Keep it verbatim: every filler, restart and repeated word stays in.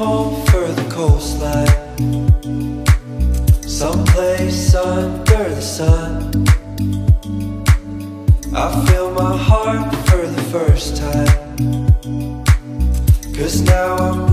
home for the coastline, someplace under the sun. I feel my heart for the first time, 'cause now I'm